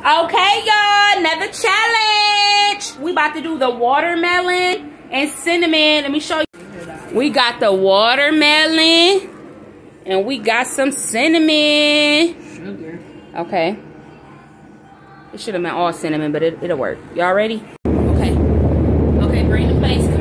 Okay, y'all, another challenge. We about to do the watermelon and cinnamon. Let me show you. We got the watermelon and we got some cinnamon. Sugar. Okay. It should have been all cinnamon, but it'll work. Y'all ready? Okay. Okay, bring the place